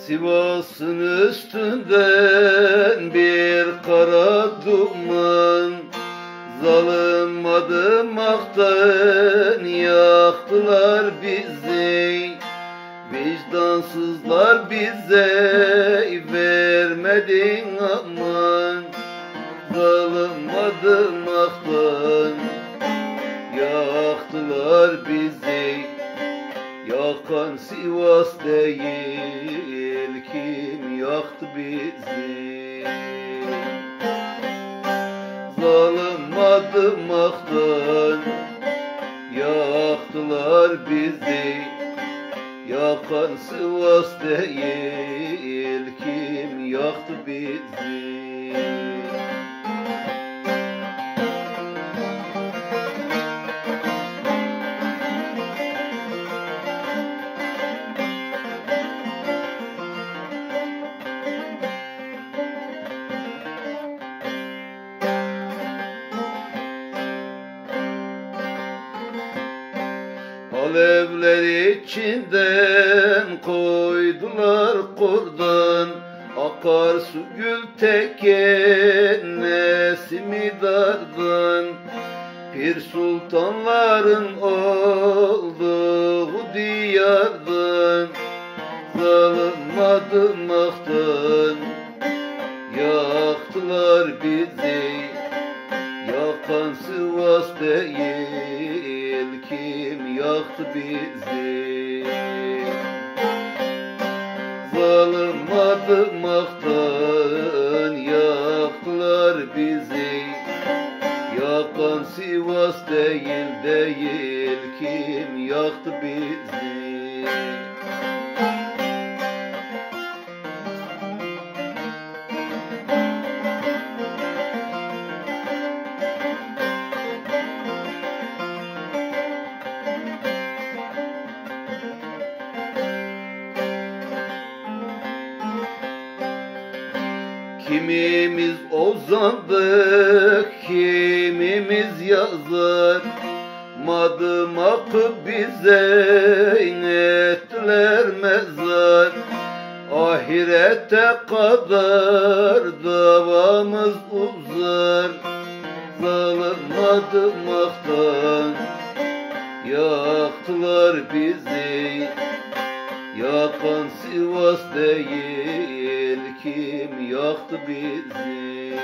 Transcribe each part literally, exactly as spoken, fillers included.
Sivas'ın üstünden bir kara duman, zalim adımaktan yaktılar bizi. Vicdansızlar bize vermedin aman, zalim adımaktan yaktılar bizi. Yakan Sivas değil, kim yaktı bizi? Zalim adımaktan yaktılar bizi. Yakan Sivas değil, kim yaktı bizi? Alevler içinden koydular kurdan, akarsu gül teken nesimi dardan. Pir sultanların olduğu diyardan, zalim adımaktan yaktılar bizi. Yakan Sivas değil, kim yaktı bizi? Zalim adımaktan yaktılar bizi. Yakan Sivas değil, değil, kim yaktı bizi? Kimimiz ozandık, kimimiz yazar. Madımakı bize ettiler mezar. Ahirete kadar davamız uzar. Zalim adımaktan yaktılar bizi. Yakan Sivas değil, kim yaktı bizi?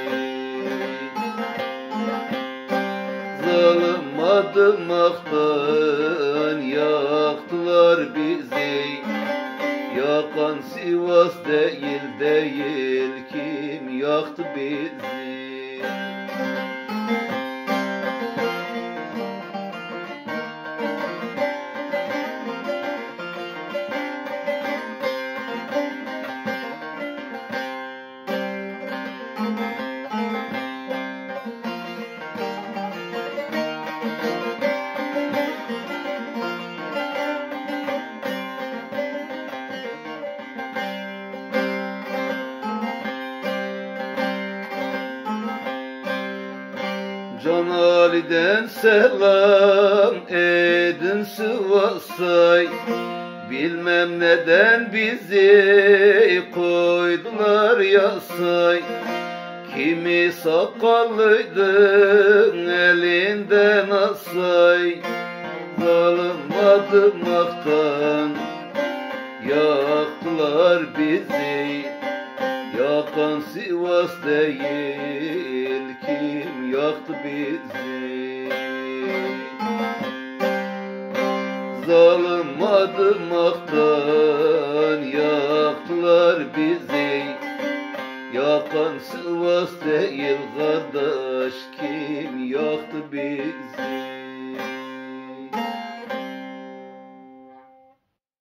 Zalim adımaktan yaktılar bizi. Yakan Sivas değil, değil, kim yaktı bizi? Can Ali'den selam edin Sivas'a. Bilmem neden bizi koydular yasay. Kimi sakallıydın elinden asay. Zalim adımaktan yaktılar bizi. Yakan Sivas değil, kim yaktı bizi? Zalim adımaktan yaktılar bizi. Yakan Sivas değil kardeş, kim yaktı bizi?